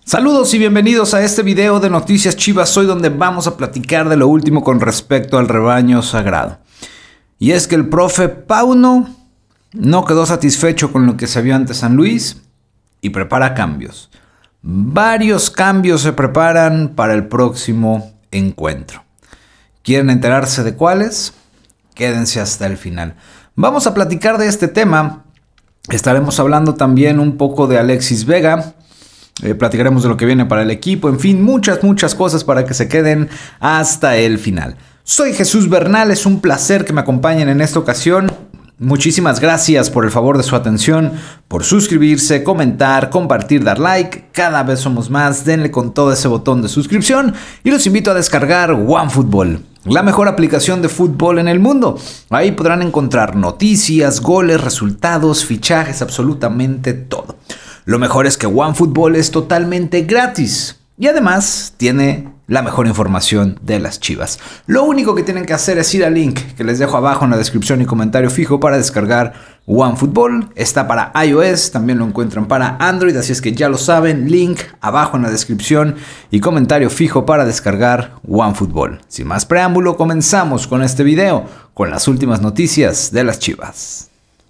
Saludos y bienvenidos a este video de Noticias Chivas, hoy donde vamos a platicar de lo último con respecto al rebaño sagrado. Y es que el profe Pauno no quedó satisfecho con lo que se vio ante San Luis y prepara cambios. Varios cambios se preparan para el próximo encuentro. ¿Quieren enterarse de cuáles? Quédense hasta el final. Vamos a platicar de este tema. Estaremos hablando también un poco de Alexis Vega. Platicaremos de lo que viene para el equipo, en fin, muchas cosas para que se queden hasta el final. Soy Jesús Bernal, es un placer que me acompañen en esta ocasión. Muchísimas gracias por el favor de su atención, por suscribirse, comentar, compartir, dar like. Cada vez somos más, denle con todo ese botón de suscripción y los invito a descargar OneFootball, la mejor aplicación de fútbol en el mundo. Ahí podrán encontrar noticias, goles, resultados, fichajes, absolutamente todo. Lo mejor es que OneFootball es totalmente gratis y además tiene la mejor información de las Chivas. Lo único que tienen que hacer es ir al link que les dejo abajo en la descripción y comentario fijo para descargar OneFootball. Está para iOS, también lo encuentran para Android, así es que ya lo saben, link abajo en la descripción y comentario fijo para descargar OneFootball. Sin más preámbulo, comenzamos con este video, con las últimas noticias de las Chivas.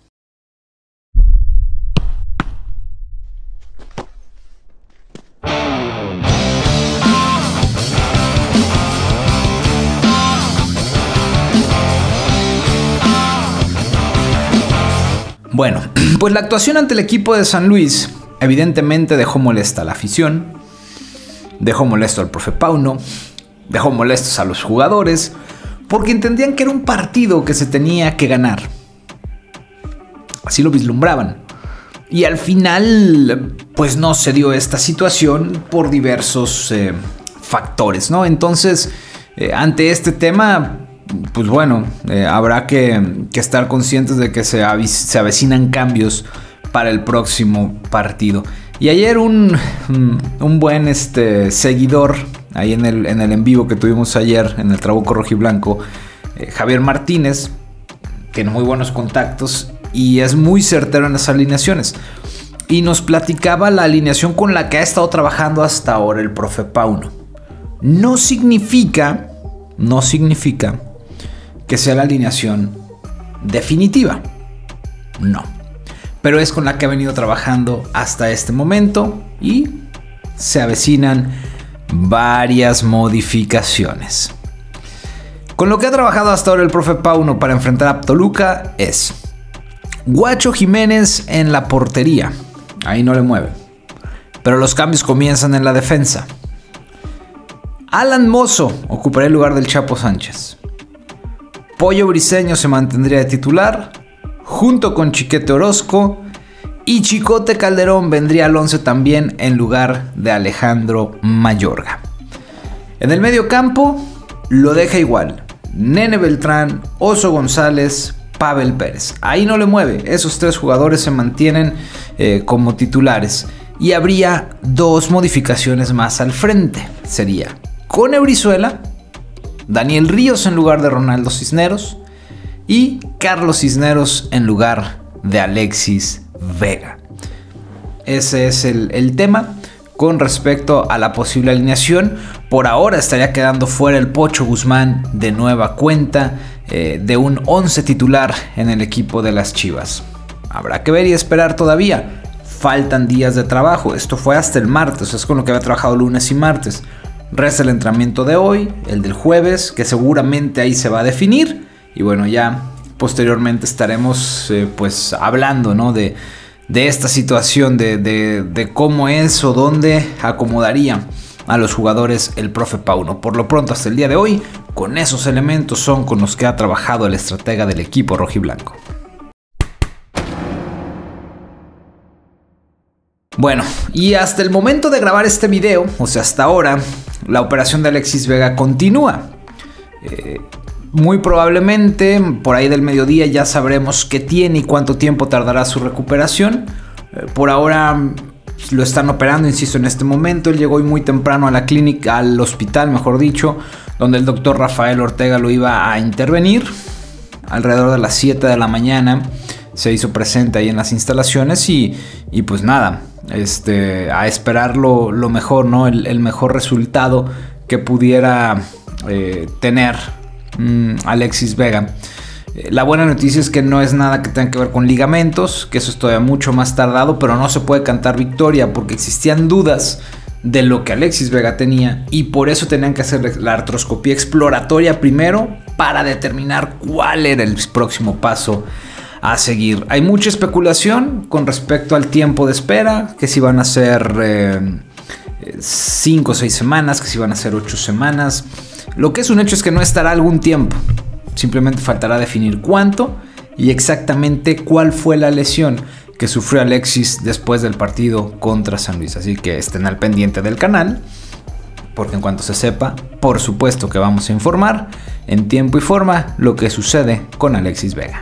Bueno, pues la actuación ante el equipo de San Luis evidentemente dejó molesta a la afición, dejó molesto al profe Pauno, dejó molestos a los jugadores, porque entendían que era un partido que se tenía que ganar. Así lo vislumbraban. Y al final, pues no se dio esta situación por diversos factores, ¿no? Entonces, ante este tema, pues bueno, habrá que estar conscientes de que se avecinan cambios para el próximo partido. Y ayer un buen seguidor, ahí en el en vivo que tuvimos ayer en el Trabuco Rojiblanco, Javier Martínez, tiene muy buenos contactos y es muy certero en las alineaciones. Y nos platicaba la alineación con la que ha estado trabajando hasta ahora el profe Pauno. No significa que sea la alineación definitiva, no, pero es con la que ha venido trabajando hasta este momento y se avecinan varias modificaciones. Con lo que ha trabajado hasta ahora el profe Pauno para enfrentar a Toluca es Guacho Jiménez en la portería, ahí no le mueve, pero los cambios comienzan en la defensa. Alan Mozo ocupará el lugar del Chapo Sánchez. Pollo Briseño se mantendría de titular, junto con Chiquete Orozco, y Chicote Calderón vendría al 11 también en lugar de Alejandro Mayorga. En el medio campo lo deja igual, Nene Beltrán, Oso González, Pavel Pérez. Ahí no le mueve, esos tres jugadores se mantienen como titulares. Y habría dos modificaciones más al frente, sería Cone Brizuela, Daniel Ríos en lugar de Ronaldo Cisneros y Carlos Cisneros en lugar de Alexis Vega. Ese es el tema con respecto a la posible alineación. Por ahora estaría quedando fuera el Pocho Guzmán de nueva cuenta de un 11 titular en el equipo de las Chivas. Habrá que ver y esperar todavía. Faltan días de trabajo. Esto fue hasta el martes, es con lo que había trabajado lunes y martes. Resta el entrenamiento de hoy, el del jueves, que seguramente ahí se va a definir. Y bueno, ya posteriormente estaremos pues hablando, ¿no? de esta situación, de cómo es o dónde acomodaría a los jugadores el profe Pauno. Por lo pronto, hasta el día de hoy, con esos elementos son con los que ha trabajado el estratega del equipo rojiblanco. Bueno, y hasta el momento de grabar este video, o sea, hasta ahora, la operación de Alexis Vega continúa. Muy probablemente, por ahí del mediodía ya sabremos qué tiene y cuánto tiempo tardará su recuperación. Por ahora lo están operando, insisto, en este momento. Él llegó hoy muy temprano a la clínica, al hospital, mejor dicho, donde el doctor Rafael Ortega lo iba a intervenir. Alrededor de las 7 de la mañana se hizo presente ahí en las instalaciones y pues nada, a esperar lo mejor, ¿no? El mejor resultado que pudiera tener Alexis Vega. La buena noticia es que no es nada que tenga que ver con ligamentos, que eso es todavía mucho más tardado, pero no se puede cantar victoria porque existían dudas de lo que Alexis Vega tenía y por eso tenían que hacer la artroscopía exploratoria primero para determinar cuál era el próximo paso a seguir. Hay mucha especulación con respecto al tiempo de espera, que si van a ser 5 o 6 semanas, que si van a ser 8 semanas. Lo que es un hecho es que no estará algún tiempo. Simplemente faltará definir cuánto y exactamente cuál fue la lesión que sufrió Alexis después del partido contra San Luis. Así que estén al pendiente del canal, porque en cuanto se sepa, por supuesto que vamos a informar en tiempo y forma lo que sucede con Alexis Vega.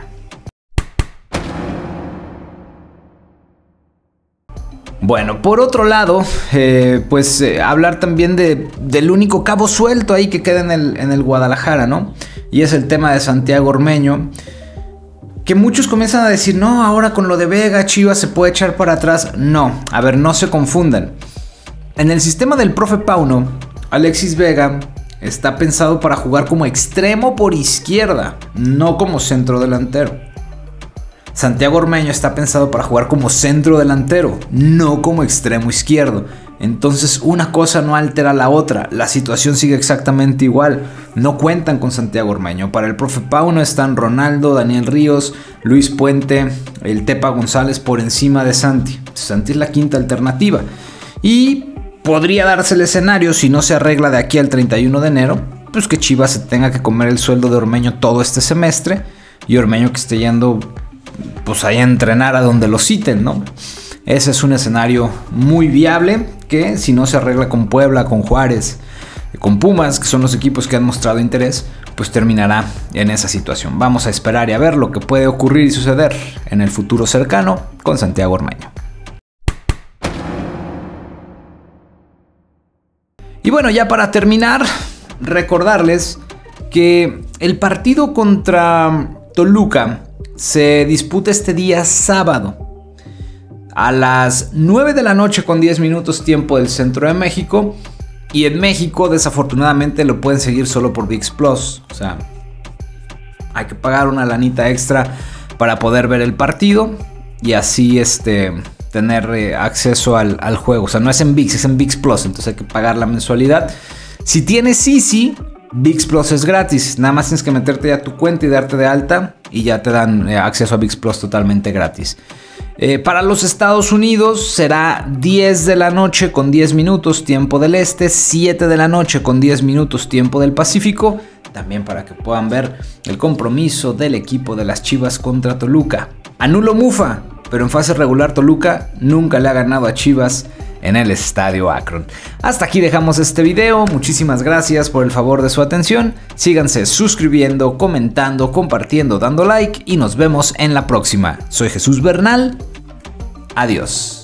Bueno, por otro lado, hablar también del único cabo suelto ahí que queda en el Guadalajara, ¿no? Y es el tema de Santiago Ormeño, que muchos comienzan a decir, no, ahora con lo de Vega, Chivas se puede echar para atrás. No, a ver, no se confundan. En el sistema del profe Pauno, Alexis Vega está pensado para jugar como extremo por izquierda, no como centro delantero. Santiago Ormeño está pensado para jugar como centro delantero, no como extremo izquierdo. Entonces una cosa no altera la otra, la situación sigue exactamente igual. No cuentan con Santiago Ormeño. Para el profe Pauno están Ronaldo, Daniel Ríos, Luis Puente, el Tepa González por encima de Santi. Santi es la quinta alternativa. Y podría darse el escenario, si no se arregla de aquí al 31 de enero, pues que Chivas se tenga que comer el sueldo de Ormeño todo este semestre y Ormeño que esté yendo pues ahí a entrenar a donde lo citen, ¿no? Ese es un escenario muy viable que si no se arregla con Puebla, con Juárez, con Pumas, que son los equipos que han mostrado interés, pues terminará en esa situación. Vamos a esperar y a ver lo que puede ocurrir y suceder en el futuro cercano con Santiago Ormeño. Y bueno, ya para terminar, recordarles que el partido contra Toluca se disputa este día sábado a las 9 de la noche con 10 minutos tiempo del centro de México. Y en México desafortunadamente lo pueden seguir solo por ViX Plus. O sea, hay que pagar una lanita extra para poder ver el partido y así tener acceso al juego. O sea, no es en ViX, es en ViX Plus, entonces hay que pagar la mensualidad. Si tienes Easy, ViX Plus es gratis, nada más tienes que meterte ya a tu cuenta y darte de alta y ya te dan acceso a ViX Plus totalmente gratis. Para los Estados Unidos será 10 de la noche con 10 minutos tiempo del este, 7 de la noche con 10 minutos tiempo del Pacífico, también para que puedan ver el compromiso del equipo de las Chivas contra Toluca. Anulo Mufa, pero en fase regular Toluca nunca le ha ganado a Chivas en el Estadio Akron. Hasta aquí dejamos este video, muchísimas gracias por el favor de su atención, síganse suscribiendo, comentando, compartiendo, dando like y nos vemos en la próxima. Soy Jesús Bernal, adiós.